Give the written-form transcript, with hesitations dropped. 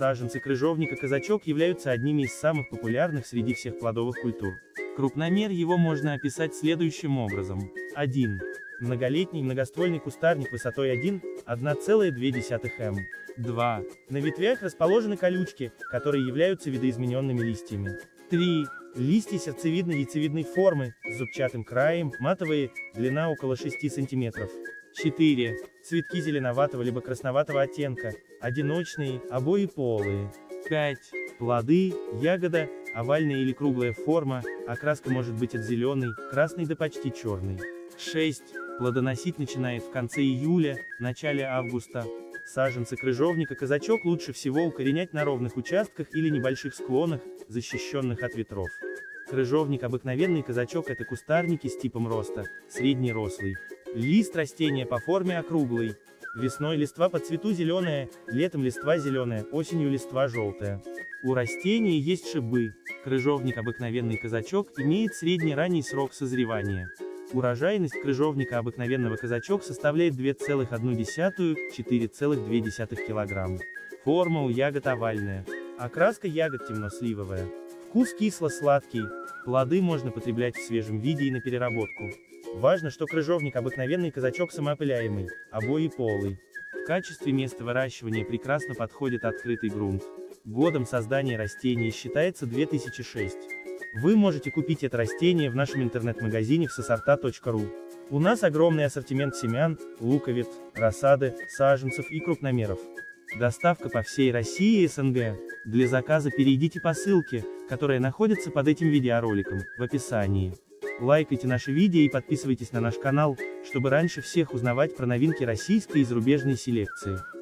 Саженцы крыжовника-казачок являются одними из самых популярных среди всех плодовых культур. Крупномер его можно описать следующим образом. 1. Многолетний многоствольный кустарник высотой 1,2 м. 2. На ветвях расположены колючки, которые являются видоизмененными листьями. 3. Листья сердцевидно-яйцевидной формы, с зубчатым краем, матовые, длина около 6 см. 4. Цветки зеленоватого либо красноватого оттенка, одиночные, обоеполые. 5. Плоды, ягода, овальная или круглая форма, окраска может быть от зеленой, красной до почти черной. 6. Плодоносить начинает в конце июля, начале августа. Саженцы крыжовника-казачок лучше всего укоренять на ровных участках или небольших склонах, защищенных от ветров. Крыжовник обыкновенный казачок — это кустарники с типом роста, среднерослый. Лист растения по форме округлый. Весной листва по цвету зеленая, летом листва зеленая, осенью листва желтая. У растения есть шипы. Крыжовник обыкновенный казачок имеет средний-ранний срок созревания. Урожайность крыжовника обыкновенного казачок составляет 2,1–4,2 кг. Форма у ягод овальная. Окраска ягод темно-сливовая. Вкус кисло-сладкий. Плоды можно потреблять в свежем виде и на переработку. Важно, что крыжовник обыкновенный казачок самоопыляемый, обоеполый. В качестве места выращивания прекрасно подходит открытый грунт. Годом создания растения считается 2006. Вы можете купить это растение в нашем интернет-магазине всесорта.ру. У нас огромный ассортимент семян, луковиц, рассады, саженцев и крупномеров. Доставка по всей России и СНГ. Для заказа перейдите по ссылке, которая находится под этим видеороликом, в описании. Лайкайте наши видео и подписывайтесь на наш канал, чтобы раньше всех узнавать про новинки российской и зарубежной селекции.